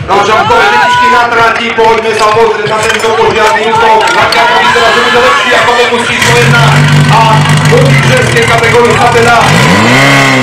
Rožankovi letičky na trati, poďme sa pozrieť na tento požiadny útok. Zakiaľko vyzerá, že bude lepší ako tomu číslo 1 a v ženskej kategórii sa teda